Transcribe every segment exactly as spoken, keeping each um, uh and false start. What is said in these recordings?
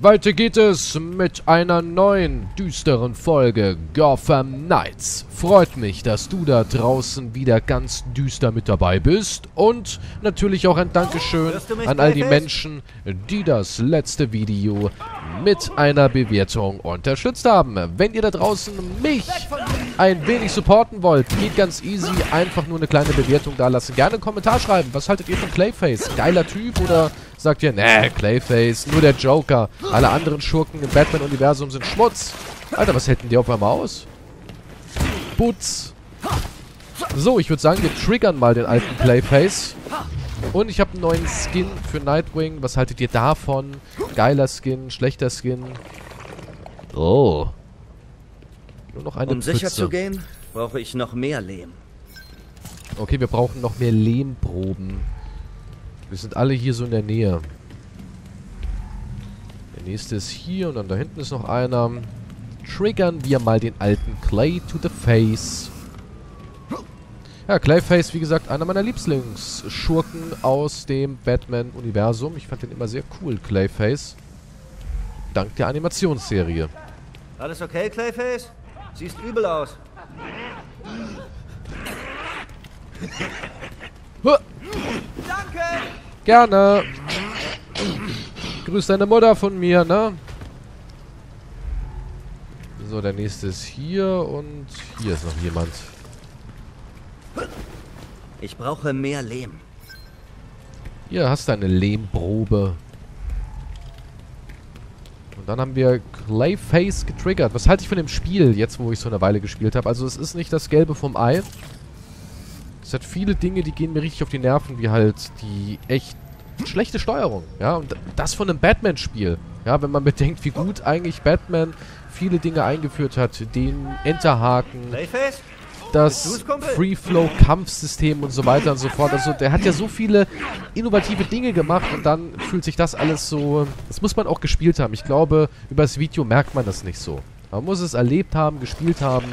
Weiter geht es mit einer neuen, düsteren Folge Gotham Knights. Freut mich, dass du da draußen wieder ganz düster mit dabei bist. Und natürlich auch ein Dankeschön an all die Menschen, die das letzte Video mit einer Bewertung unterstützt haben. Wenn ihr da draußen mich ein wenig supporten wollt, geht ganz easy. Einfach nur eine kleine Bewertung da lassen. Gerne einen Kommentar schreiben. Was haltet ihr von Clayface? Geiler Typ oder sagt ihr, nee, Clayface, nur der Joker. Alle anderen Schurken im Batman-Universum sind Schmutz. Alter, was hätten die auf einmal aus? Putz. So, ich würde sagen, wir triggern mal den alten Clayface. Und ich habe einen neuen Skin für Nightwing. Was haltet ihr davon? Geiler Skin, schlechter Skin. Oh. Nur noch eine Um Pfütze. sicher zu gehen, brauche ich noch mehr Lehm. Okay, wir brauchen noch mehr Lehmproben. Wir sind alle hier so in der Nähe. Der nächste ist hier und dann da hinten ist noch einer. Triggern wir mal den alten Clay to the Face. Ja, Clayface, wie gesagt, einer meiner Lieblingsschurken aus dem Batman-Universum. Ich fand den immer sehr cool, Clayface. Dank der Animationsserie. Alles okay, Clayface? Siehst übel aus. Huh. Danke! Gerne. Grüß deine Mutter von mir, ne? So, der nächste ist hier und hier ist noch jemand. Ich brauche mehr Lehm. Hier hast du eine Lehmprobe. Und dann haben wir Clayface getriggert. Was halte ich von dem Spiel, jetzt wo ich so eine Weile gespielt habe? Also es ist nicht das Gelbe vom Ei. Es hat viele Dinge, die gehen mir richtig auf die Nerven, wie halt die echt schlechte Steuerung. Ja, und das von einem Batman-Spiel. Ja, wenn man bedenkt, wie gut eigentlich Batman viele Dinge eingeführt hat. Den Enterhaken, Clayface? das Free-Flow-Kampfsystem und so weiter und so fort. Also der hat ja so viele innovative Dinge gemacht und dann fühlt sich das alles so... Das muss man auch gespielt haben. Ich glaube, über das Video merkt man das nicht so. Man muss es erlebt haben, gespielt haben.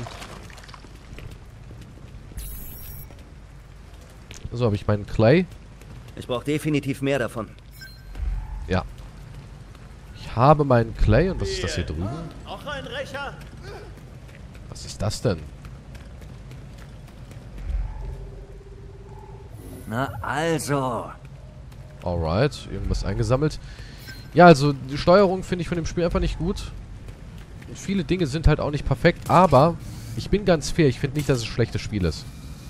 So, habe ich meinen Clay. Ich brauche definitiv mehr davon. Ja. Ich habe meinen Clay. Und was ist das hier drüben? Auch ein Rächer? Was ist das denn? Na also. Alright, irgendwas eingesammelt. Ja, also die Steuerung finde ich von dem Spiel einfach nicht gut. Und viele Dinge sind halt auch nicht perfekt, aber ich bin ganz fair, ich finde nicht, dass es ein schlechtes Spiel ist.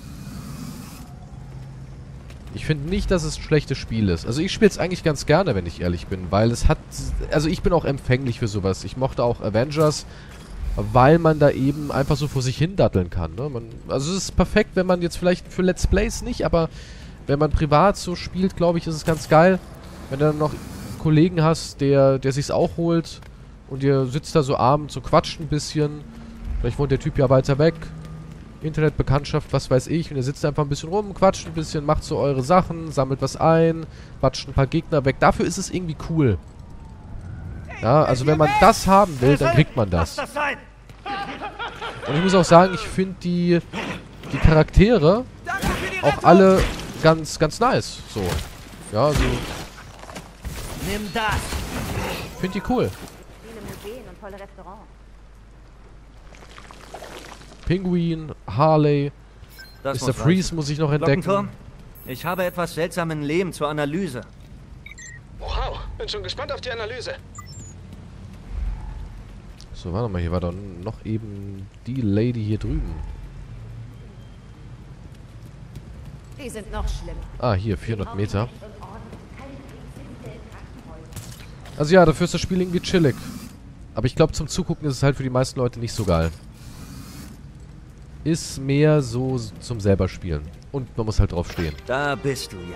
Ich finde nicht, dass es ein schlechtes Spiel ist. Also ich spiele es eigentlich ganz gerne, wenn ich ehrlich bin, weil es hat... Also ich bin auch empfänglich für sowas. Ich mochte auch Avengers, weil man da eben einfach so vor sich hin datteln kann. Ne? Man, also es ist perfekt, wenn man jetzt vielleicht für Let's Plays nicht, aber wenn man privat so spielt, glaube ich, ist es ganz geil. Wenn du dann noch einen Kollegen hast, der, der sich's auch holt und ihr sitzt da so abends und quatscht ein bisschen. Vielleicht wohnt der Typ ja weiter weg. Internetbekanntschaft, was weiß ich. Und ihr sitzt einfach ein bisschen rum, quatscht ein bisschen, macht so eure Sachen, sammelt was ein, quatscht ein paar Gegner weg. Dafür ist es irgendwie cool. Ja, also wenn man das haben will, dann kriegt man das. Und ich muss auch sagen, ich finde die, die Charaktere auch alle ganz, ganz nice. So. Ja, also. Nimm das! Ich finde die cool. Viele Museen und tolle Restaurants. Pinguin, Harley, Das Mister Freeze muss ich noch entdecken. Glockenturm? Ich habe etwas seltsamen Lehm zur Analyse. Wow, bin schon gespannt auf die Analyse. So, warte mal, hier war doch noch eben die Lady hier drüben. Die sind noch schlimmer. Ah, hier, vierhundert Meter. Also ja, dafür ist das Spiel irgendwie chillig. Aber ich glaube, zum Zugucken ist es halt für die meisten Leute nicht so geil. Ist mehr so zum selber spielen. Und man muss halt drauf stehen. Da bist du ja.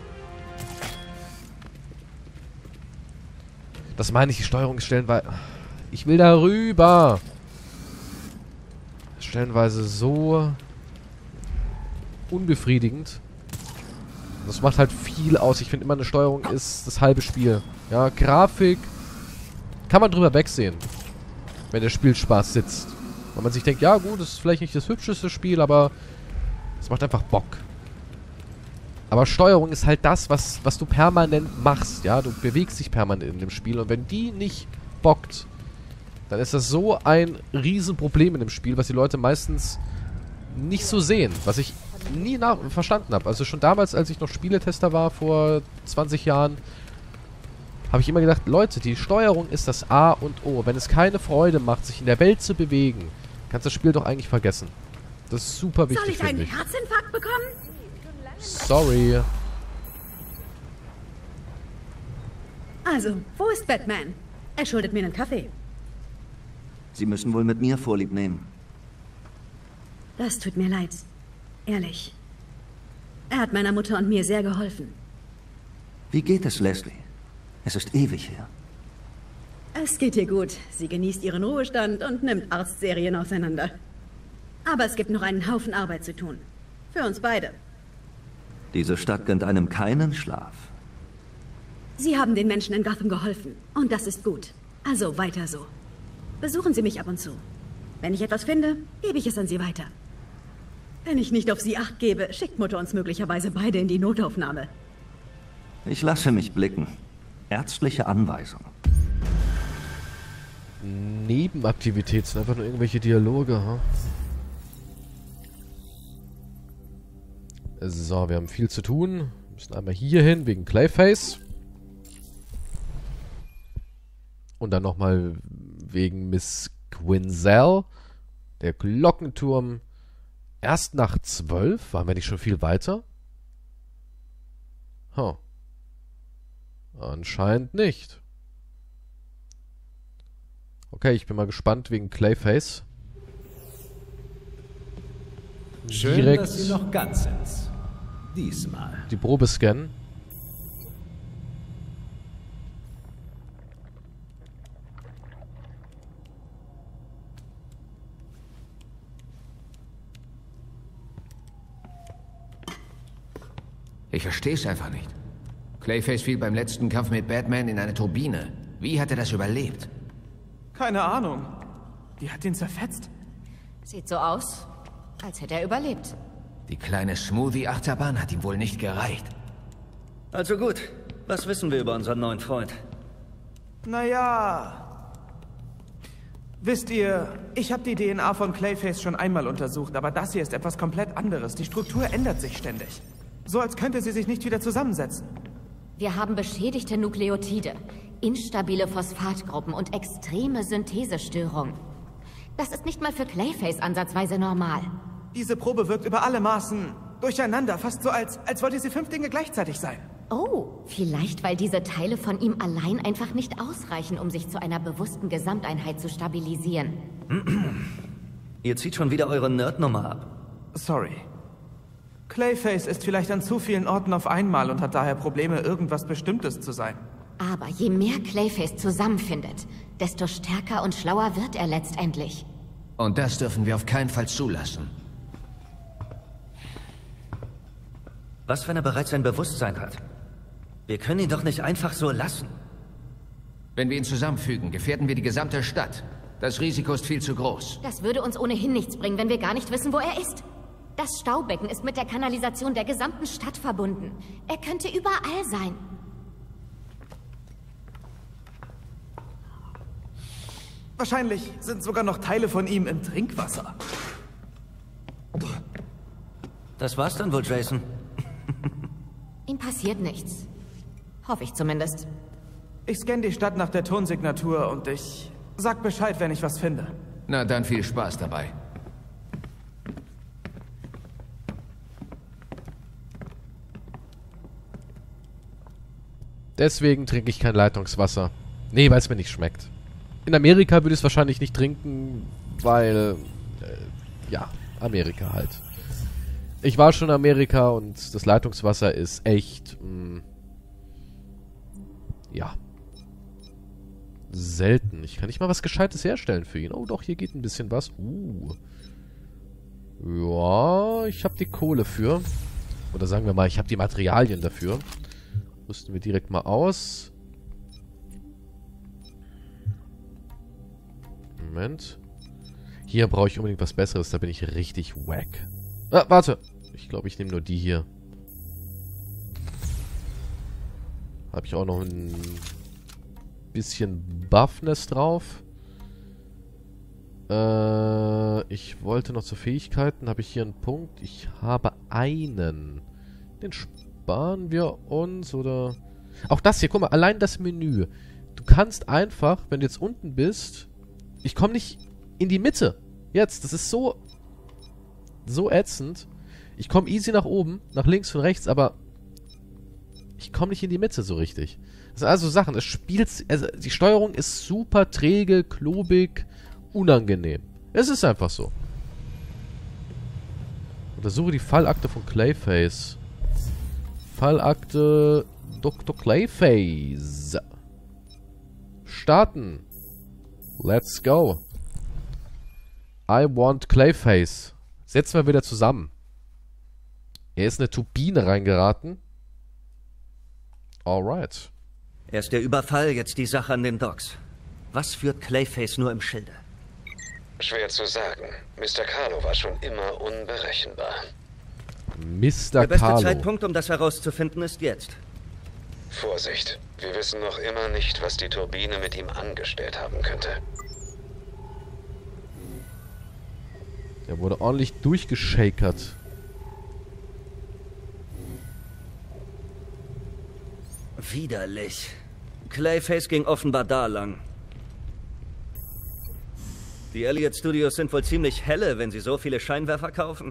Das meine ich, die Steuerung ist stellenweise... Ich will da rüber! Stellenweise so... unbefriedigend. Das macht halt viel aus. Ich finde immer, eine Steuerung ist das halbe Spiel. Ja, Grafik... kann man drüber wegsehen. Wenn der Spielspaß sitzt. Weil man sich denkt, ja gut, das ist vielleicht nicht das hübscheste Spiel, aber es macht einfach Bock. Aber Steuerung ist halt das, was, was du permanent machst, ja. Du bewegst dich permanent in dem Spiel und wenn die nicht bockt, dann ist das so ein Riesenproblem in dem Spiel, was die Leute meistens nicht so sehen. Was ich nie nach verstanden habe. Also schon damals, als ich noch Spieletester war, vor zwanzig Jahren, habe ich immer gedacht, Leute, die Steuerung ist das A und O. Wenn es keine Freude macht, sich in der Welt zu bewegen, kannst du das Spiel doch eigentlich vergessen. Das ist super wichtig, Soll ich finde einen ich. Herzinfarkt bekommen? Sorry. Also, wo ist Batman? Er schuldet mir einen Kaffee. Sie müssen wohl mit mir Vorlieb nehmen. Das tut mir leid. Ehrlich. Er hat meiner Mutter und mir sehr geholfen. Wie geht es, Leslie? Es ist ewig her. Es geht ihr gut. Sie genießt ihren Ruhestand und nimmt Arztserien auseinander. Aber es gibt noch einen Haufen Arbeit zu tun. Für uns beide. Diese Stadt gönnt einem keinen Schlaf. Sie haben den Menschen in Gotham geholfen. Und das ist gut. Also weiter so. Besuchen Sie mich ab und zu. Wenn ich etwas finde, gebe ich es an Sie weiter. Wenn ich nicht auf Sie Acht gebe, schickt Mutter uns möglicherweise beide in die Notaufnahme. Ich lasse mich blicken. Ärztliche Anweisung. Nebenaktivität sind einfach nur irgendwelche Dialoge, ha? So, wir haben viel zu tun. Wir müssen einmal hier hin, wegen Clayface. Und dann nochmal wegen Miss Quinzel. Der Glockenturm. Erst nach zwölf? Waren wir nicht schon viel weiter? Huh. Anscheinend nicht. Okay, ich bin mal gespannt wegen Clayface. Schön, Direkt dass Sie noch ganz sind. Diesmal. die Probe scannen. Ich verstehe es einfach nicht. Clayface fiel beim letzten Kampf mit Batman in eine Turbine. Wie hat er das überlebt? Keine Ahnung. Die hat ihn zerfetzt. Sieht so aus, als hätte er überlebt. Die kleine Smoothie-Achterbahn hat ihm wohl nicht gereicht. Also gut, was wissen wir über unseren neuen Freund? Naja. Wisst ihr, ich habe die D N A von Clayface schon einmal untersucht, aber das hier ist etwas komplett anderes. Die Struktur ändert sich ständig. So als könnte sie sich nicht wieder zusammensetzen. Wir haben beschädigte Nukleotide, instabile Phosphatgruppen und extreme Synthesestörungen. Das ist nicht mal für Clayface ansatzweise normal. Diese Probe wirkt über alle Maßen durcheinander, fast so als, als wollte sie fünf Dinge gleichzeitig sein. Oh, vielleicht weil diese Teile von ihm allein einfach nicht ausreichen, um sich zu einer bewussten Gesamteinheit zu stabilisieren. Ihr zieht schon wieder eure Nerdnummer ab. Sorry. Clayface ist vielleicht an zu vielen Orten auf einmal und hat daher Probleme, irgendwas Bestimmtes zu sein. Aber je mehr Clayface zusammenfindet, desto stärker und schlauer wird er letztendlich. Und das dürfen wir auf keinen Fall zulassen. Was, wenn er bereits sein Bewusstsein hat? Wir können ihn doch nicht einfach so lassen. Wenn wir ihn zusammenfügen, gefährden wir die gesamte Stadt. Das Risiko ist viel zu groß. Das würde uns ohnehin nichts bringen, wenn wir gar nicht wissen, wo er ist. Das Staubecken ist mit der Kanalisation der gesamten Stadt verbunden. Er könnte überall sein. Wahrscheinlich sind sogar noch Teile von ihm im Trinkwasser. Das war's dann wohl, Jason. Ihm passiert nichts. Hoffe ich zumindest. Ich scanne die Stadt nach der Tonsignatur und ich sag Bescheid, wenn ich was finde. Na dann viel Spaß dabei. Deswegen trinke ich kein Leitungswasser. Nee, weil es mir nicht schmeckt. In Amerika würde ich es wahrscheinlich nicht trinken, weil... Äh, ja, Amerika halt. Ich war schon in Amerika und das Leitungswasser ist echt... Mh, ja. Selten. Ich kann nicht mal was Gescheites herstellen für ihn. Oh doch, hier geht ein bisschen was. Uh. Ja, ich habe die Kohle für. Oder sagen wir mal, ich habe die Materialien dafür. Rüsten wir direkt mal aus. Moment. Hier brauche ich unbedingt was Besseres. Da bin ich richtig wack. Ah, warte. Ich glaube, ich nehme nur die hier. Habe ich auch noch ein bisschen Buffness drauf. Äh, ich wollte noch zu Fähigkeiten. Habe ich hier einen Punkt? Ich habe einen. Den sparen wir uns, oder... Auch das hier, guck mal, allein das Menü. Du kannst einfach, wenn du jetzt unten bist... Ich komme nicht in die Mitte. Jetzt, das ist so... So ätzend. Ich komme easy nach oben, nach links und rechts, aber... Ich komme nicht in die Mitte so richtig. Das sind also Sachen, es spielt... Also die Steuerung ist super träge, klobig, unangenehm. Es ist einfach so. Untersuche die Fallakte von Clayface. Fallakte Doktor Clayface. Starten. Let's go. I want Clayface. Setzen wir wieder zusammen. Er ist in eine Turbine reingeraten. Alright. Erst der Überfall, jetzt die Sache an den Docks. Was führt Clayface nur im Schilde? Schwer zu sagen. Mister Carlo war schon immer unberechenbar. Mister Der beste Carlo. Zeitpunkt, um das herauszufinden, ist jetzt. Vorsicht. Wir wissen noch immer nicht, was die Turbine mit ihm angestellt haben könnte. Er wurde ordentlich durchgeschakert. Widerlich. Clayface ging offenbar da lang. Die Elliott Studios sind wohl ziemlich helle, wenn sie so viele Scheinwerfer kaufen.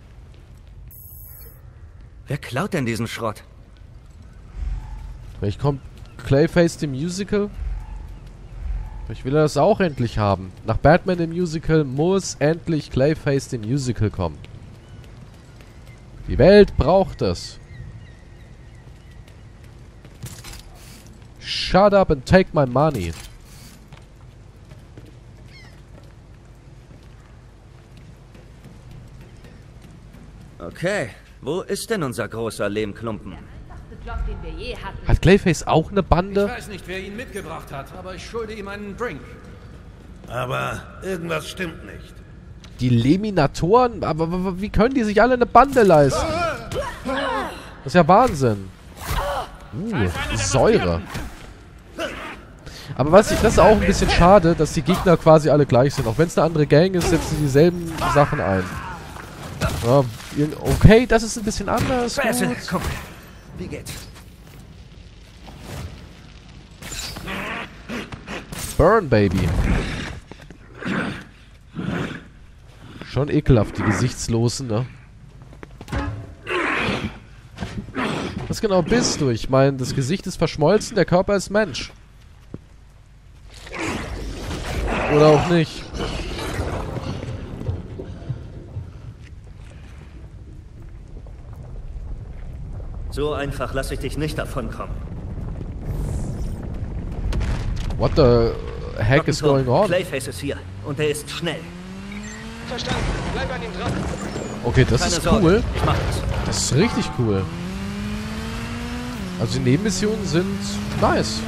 Wer klaut denn diesen Schrott? Vielleicht kommt Clayface the Musical. Vielleicht will er das auch endlich haben. Nach Batman the Musical muss endlich Clayface the Musical kommen. Die Welt braucht es. Shut up and take my money. Okay, wo ist denn unser großer Lehmklumpen? Hat Clayface auch eine Bande? Ich weiß nicht, wer ihn mitgebracht hat, aber ich schulde ihm einen Drink. Aber irgendwas stimmt nicht. Die Leminatoren? Aber wie können die sich alle eine Bande leisten? Das ist ja Wahnsinn. Uh, Säure. Aber was ich, das ist auch ein bisschen schade, dass die Gegner quasi alle gleich sind. Auch wenn es eine andere Gang ist, setzen sie dieselben Sachen ein. Ja, okay, das ist ein bisschen anders. Basil, komm. Wie geht's? Burn, Baby. Schon ekelhaft, die Gesichtslosen, ne? Was genau bist du? Ich meine, das Gesicht ist verschmolzen, der Körper ist Mensch. Oder auch nicht. So einfach lasse ich dich nicht davonkommen. What the heck is going on? Clayface ist hier und er ist schnell. Verstanden. Bleib an ihm dran. Okay, das Keine ist Sorge, cool. ich mach das. Das ist richtig cool. Also die Nebenmissionen sind nice.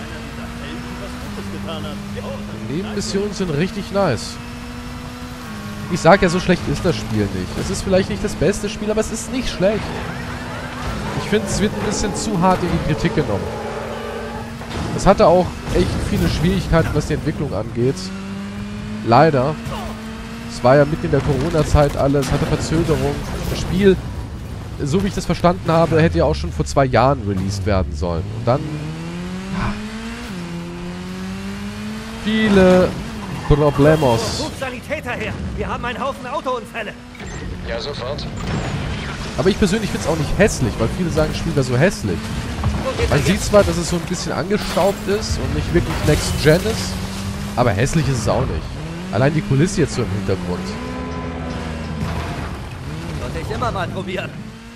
Die Nebenmissionen sind richtig nice. Ich sag ja, so schlecht ist das Spiel nicht. Es ist vielleicht nicht das beste Spiel, aber es ist nicht schlecht. Ich finde, es wird ein bisschen zu hart in die Kritik genommen. Es hatte auch echt viele Schwierigkeiten, was die Entwicklung angeht. Leider. Es war ja mitten in der Corona-Zeit alles, hatte Verzögerung. Das Spiel, so wie ich das verstanden habe, hätte ja auch schon vor zwei Jahren released werden sollen. Und dann... Ja, viele Problemos. Ruf Sanitäter her! Wir haben einen Haufen Autounfälle! Ja, sofort. Aber ich persönlich finde es auch nicht hässlich, weil viele sagen, das Spiel wäre so hässlich. Man sieht zwar, dass es so ein bisschen angestaubt ist und nicht wirklich Next Gen ist, aber hässlich ist es auch nicht. Allein die Kulisse jetzt so im Hintergrund. Sollte ich immer mal probieren.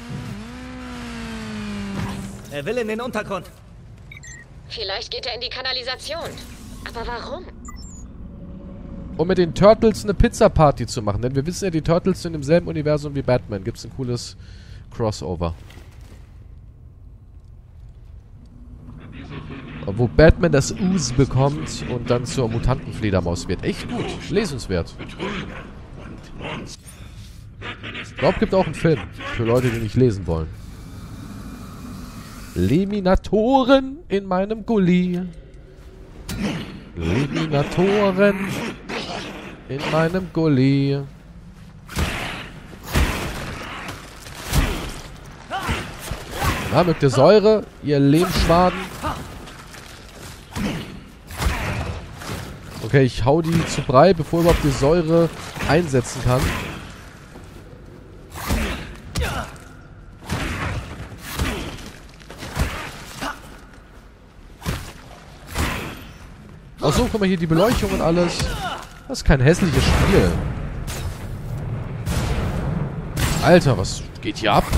Er will in den Untergrund. Vielleicht geht er in die Kanalisation. Aber warum? Um mit den Turtles eine Pizza-Party zu machen. Denn wir wissen ja, die Turtles sind im selben Universum wie Batman. Gibt es ein cooles Crossover. Wo Batman das Ooze bekommt und dann zur Mutantenfledermaus wird. Echt gut. Lesenswert. Ich glaube, es gibt auch einen Film. Für Leute, die nicht lesen wollen. Leminatoren in meinem Gully. Leminatoren in meinem Gully. Na, mögt ihr Säure, ihr Lehmschwaden? Okay, ich hau die zu Brei, bevor überhaupt die Säure einsetzen kann. Achso, guck mal hier, die Beleuchtung und alles. Das ist kein hässliches Spiel. Alter, was geht hier ab?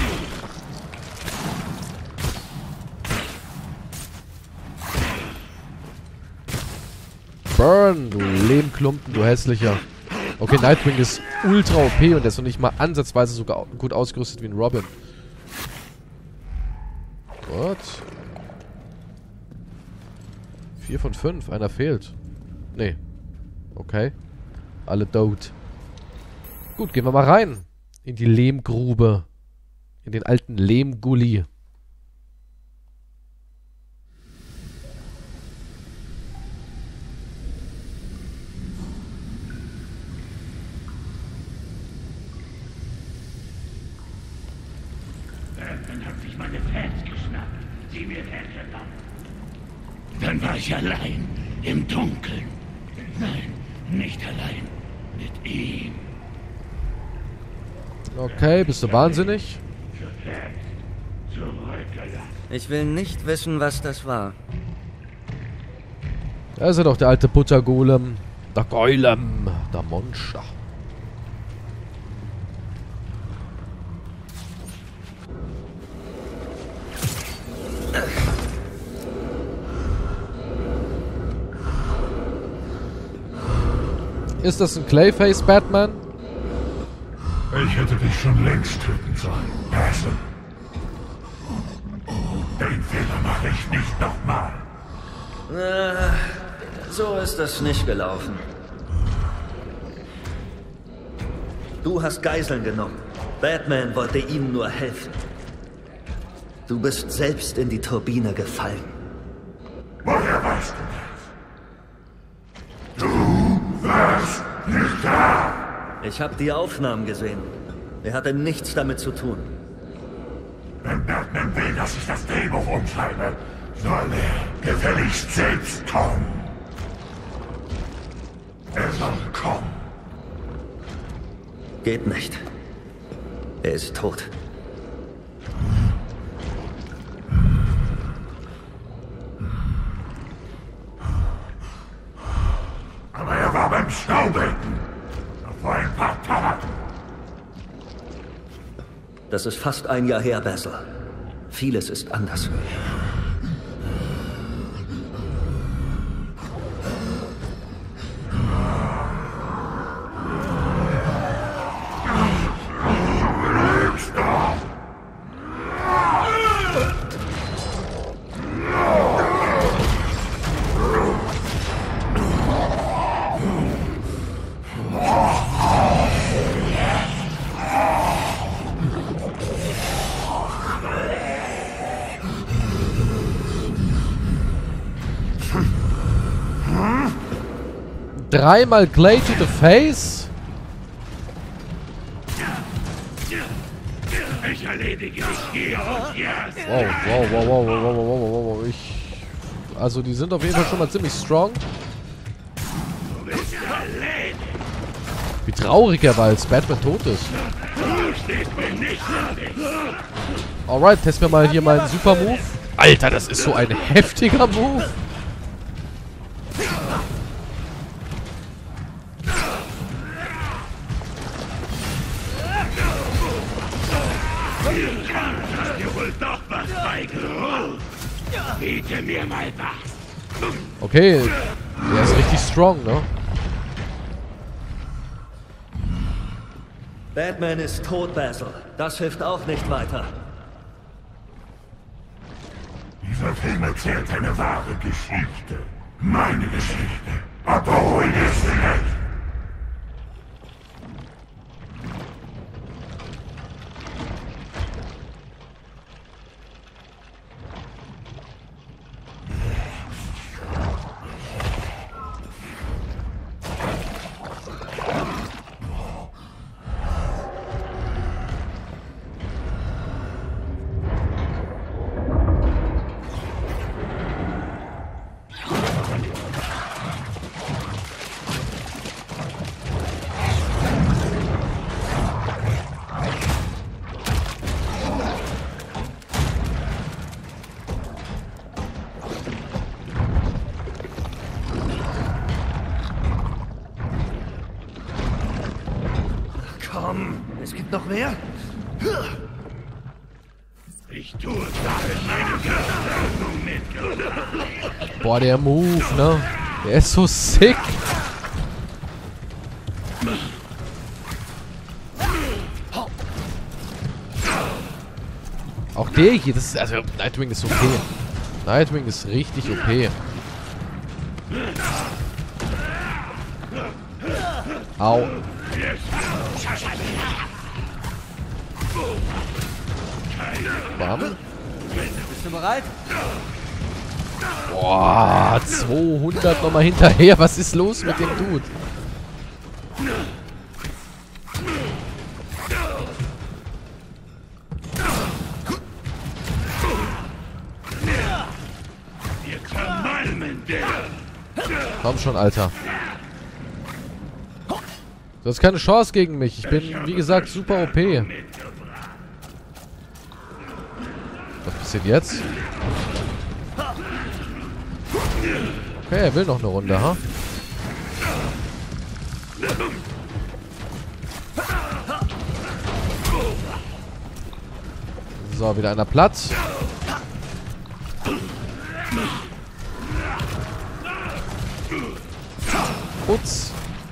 Burn, du Lehmklumpen, du hässlicher. Okay, Nightwing ist ultra O P und der ist noch nicht mal ansatzweise so gut ausgerüstet wie ein Robin. Gut. Vier von fünf, einer fehlt. Nee. Okay. Alle tot. Gut, gehen wir mal rein. In die Lehmgrube. In den alten Lehmgully. Dann hat sich meine Fans geschnappt. Sie wird hergenommen. Dann war ich allein. Im Dunkeln. Nein, nicht allein. Mit ihm. Okay, bist du wahnsinnig? Ich will nicht wissen, was das war. Da ist ja doch der alte Buttergolem. Der Golem. Der Monster. Ist das ein Clayface Batman? Ich hätte dich schon längst töten sollen, Basil. Den Fehler mache ich nicht nochmal. Äh, so ist das nicht gelaufen. Du hast Geiseln genommen. Batman wollte ihm nur helfen. Du bist selbst in die Turbine gefallen. Woher weißt du das? Du warst nicht da. Ich habe die Aufnahmen gesehen. Er hatte nichts damit zu tun. Wenn Batman will, dass ich das Drehbuch umschreibe, soll er gefälligst selbst kommen. Er soll kommen. Geht nicht. Er ist tot. Aber er war beim Staubrecken. Vor ein paar Tagen. Das ist fast ein Jahr her, Basil. Vieles ist anders. Dreimal Clay to the face? Ich erledige dich hier und jetzt. Wow, wow, wow, wow, wow, wow, wow, wow, wow. Ich... Also die sind auf jeden Fall schon mal ziemlich strong. Wie traurig er war, als Batman tot ist. Alright, testen wir mal hier meinen Super Move. Alter, das ist so ein heftiger Move. Biete mir mal was. Okay, der ist richtig strong, ne? Batman ist tot, Basil. Das hilft auch nicht weiter. Dieser Film erzählt eine wahre Geschichte. Meine Geschichte. Aber ruhig ist sie nicht. Komm, es gibt noch mehr. Ich tue es meine Körperöffnung mitgebracht. Boah, der Move, ne? Der ist so sick. Auch der hier, das ist, also Nightwing ist okay. Nightwing ist richtig O P. Au. Bam. Bist du bereit? Boah, zweihundert nochmal hinterher. Was ist los mit dem Dude? Komm schon, Alter. Du hast keine Chance gegen mich. Ich bin, wie gesagt, super O P. Was passiert jetzt? Okay, er will noch eine Runde, ha? So, wieder einer platt. Putz.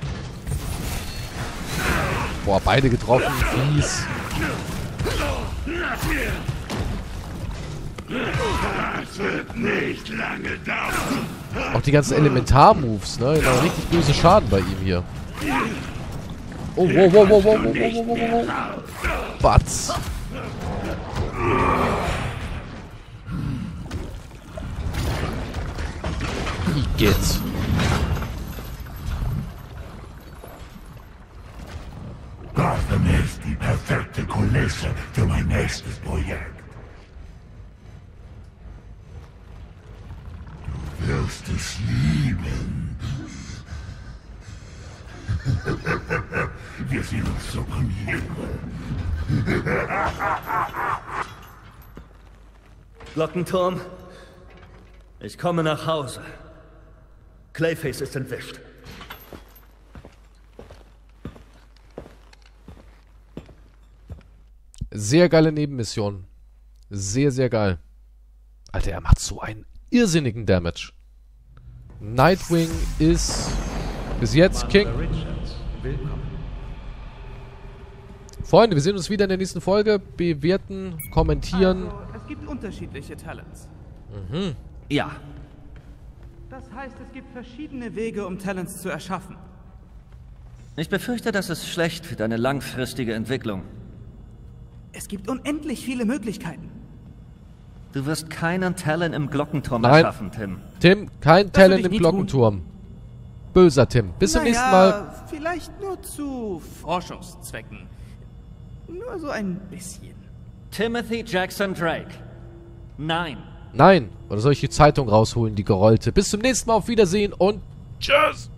Boah, beide getroffen. Fies. Das wird nicht lange dauern. Auch die ganzen Elementar-Moves, ne? Da richtig böse Schaden bei ihm hier. Oh, wow, wow, wow, wow, wow, wow, wow, wow. Batz. Wie geht's? Gotham ist die perfekte Kulisse für mein nächstes Projekt. Du wirst es lieben. Wir sehen uns zur Premiere. Glockenturm, ich komme nach Hause. Clayface ist entwischt. Sehr geile Nebenmission. Sehr, sehr geil. Alter, er macht so einen irrsinnigen Damage. Nightwing ist bis jetzt King. Freunde, wir sehen uns wieder in der nächsten Folge. Bewerten, kommentieren. Also, es gibt unterschiedliche Talents. Mhm. Ja. Das heißt, es gibt verschiedene Wege, um Talents zu erschaffen. Ich befürchte, das ist schlecht für deine langfristige Entwicklung. Es gibt unendlich viele Möglichkeiten. Du wirst keinen Talent im Glockenturm Nein. erschaffen, Tim. Tim, kein Das würde Talent ich im nie Glockenturm. Böser Tim. Bis zum naja, nächsten Mal. Vielleicht nur zu Forschungszwecken. Nur so ein bisschen. Timothy Jackson Drake. Nein. Nein. Oder soll ich die Zeitung rausholen, die gerollte? Bis zum nächsten Mal. Auf Wiedersehen und tschüss.